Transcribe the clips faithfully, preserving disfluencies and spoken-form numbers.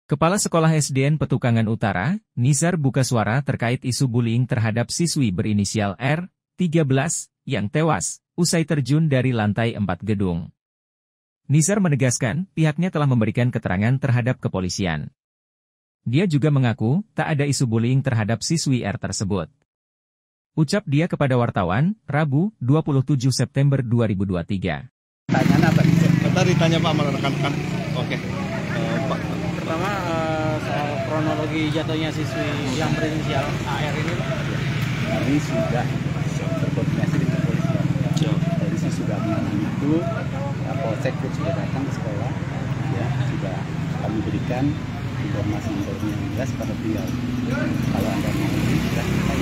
Kepala Sekolah S D N Petukangan Utara, Nizar buka suara terkait isu bullying terhadap siswi berinisial R, tiga belas, yang tewas, usai terjun dari lantai empat gedung. Nizar menegaskan, pihaknya telah memberikan keterangan terhadap kepolisian. Dia juga mengaku, tak ada isu bullying terhadap siswi R tersebut. Ucap dia kepada wartawan, Rabu, dua puluh tujuh September dua ribu dua puluh tiga. Tanya apa? Kita ditanya Pak sama rekan-rekan. Oke. Uh, Pak. Pertama uh, soal kronologi jatuhnya siswi yang berinisial A R ini, Pak. Kami sudah berkoordinasi dengan kepolisian. Dari sisi sudah menangani itu, Polsek pun sudah datang ke sekolah, ya sudah kami berikan informasi-informasi yang jelas pada beliau. Kalau Anda mau kita tanya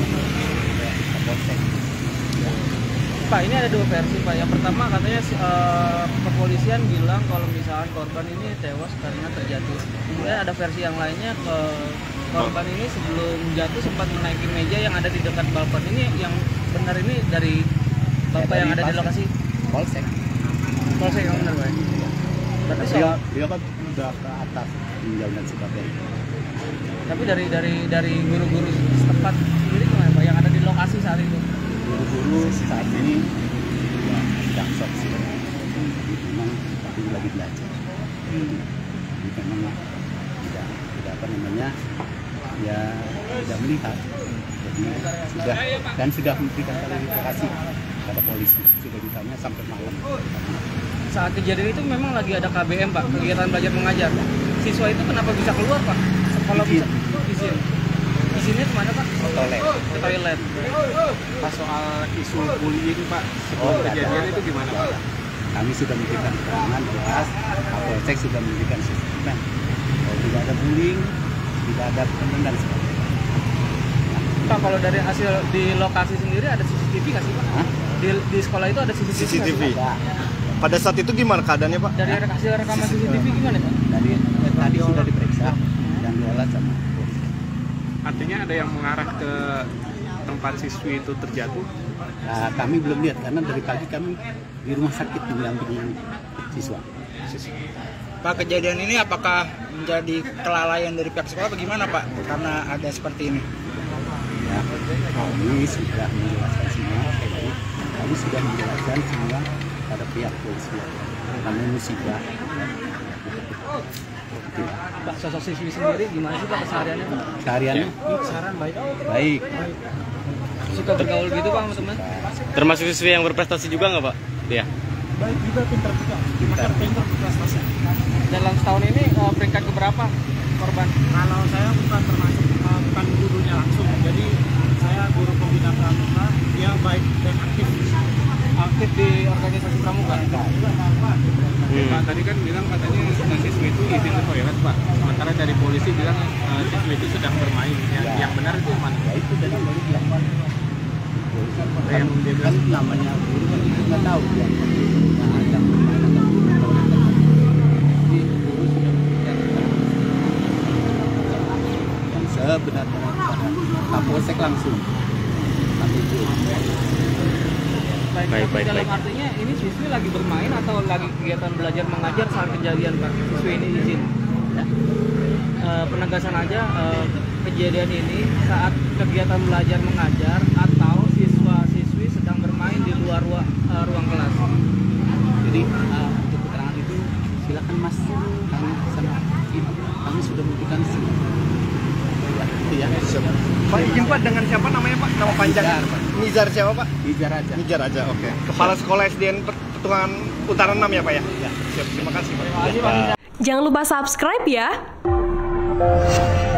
ke Polsek. Ya. Pak, ini ada dua versi, Pak. Yang pertama katanya uh, kepolisian bilang kalau misalkan korban ini tewas karena terjatuh. Kemudian ada versi yang lainnya, ke korban ini sebelum jatuh sempat menaiki meja yang ada di dekat balkon. Ini yang benar ini dari Bapak ya, yang ada di lokasi Polsek. Polsek yang benar, Pak. Berarti dia, soal... dia kan sudah ke atas tinggal dan sebagainya. Tapi dari dari dari guru-guru setempat sendiri gimana, Pak, yang ada di lokasi saat itu? Guru-guru saat ini ya sedang shock sih, memang tapi lagi belajar. Hmm. Jadi memang tidak tidak apa namanya ya tidak melihat. Jadi sudah dan sudah memberikan klarifikasi pada polisi, sudah ditanya sampai malam. Saat kejadian itu memang lagi ada K B M, Pak, kegiatan belajar mengajar. Siswa itu kenapa bisa keluar, Pak? Kalau izin. Bisa, izin. Izinnya kemana, Pak? Ke toilet. Ke toilet. Pas soal isu bullying, Pak, sebelum oh, kejadian ada. Itu gimana, Pak? Kami sudah memberikan keterangan jelas, Polsek sudah memberikan statement. Kalau tidak ada bullying, tidak ada penundaan dan sebagainya. Pak, kalau dari hasil di lokasi sendiri ada C C T V nggak sih, Pak? Hah? Di, di sekolah itu ada C C T V? C C T V. Pada saat itu gimana keadaannya, Pak? Dari hasil rekaman C C T V gimana, Pak? Dari eh, tadi sudah diperiksa dan diolah sama polisi. Artinya ada yang mengarah ke tempat siswi itu terjatuh? Nah, kami belum lihat karena dari pagi kami di rumah sakit mendampingi siswa. Pak, kejadian ini apakah menjadi kelalaian dari pihak sekolah bagaimana, Pak? Karena ada seperti ini. Ya, kami sudah menjelaskan semua. Kami sudah menjelaskan semua pada pihak polisi. Kami musibah. Pak, sosok siswi sendiri gimana sih, Pak, kesehariannya, Pak? Kesehariannya? Saran baik. Baik. Suka bergaul gitu, Pak, sama teman? Termasuk siswi yang berprestasi juga nggak, Pak? Dia? Baik juga, pintar juga. Pintar, pintar berprestasi. Dalam setahun ini uh, peringkat keberapa korban? Kalau saya bukan termasuk uh, bukan gurunya langsung, jadi saya guru pembina pramuka, dia baik dan aktif. Aktif di organisasi pramuka. Hmm. Pak, tadi kan bilang katanya siswi itu izin ke toilet, Pak. Sementara dari polisi bilang uh, siswi itu sedang bermain. Yang, ya. yang benar itu mana? Ya itu dari dari bilang yang dia kan namanya guru kan kita nggak tahu ya. Nah, ada bermain atau toilet. Jadi guru sudah memberikan yang sebenarnya Kapolsek langsung. Tapi itu. Baik, baik, baik, dalam baik. Artinya ini siswi lagi bermain atau lagi kegiatan belajar mengajar saat kejadian, Pak? Siswi ini izin. Ya. E, penegasan aja, e, kejadian ini saat kegiatan belajar mengajar atau siswa-siswi sedang bermain di luar ruang, e, ruang kelas. Jadi e, untuk keterangan itu silakan Mas, kami sama ibu, kami sudah memberikan semua. Ya, ya. Pak, izin Pak, dengan siapa namanya, Pak? Nama panjang? Nizar, Pak. Nizar siapa, Pak? Nizar aja. Nizar aja, oke. Okay. Kepala Sekolah S D N Petukangan Utara enam ya, Pak ya? Ya. Siap, terima kasih, Pak. Terima kasih, Pak. Jangan lupa subscribe ya.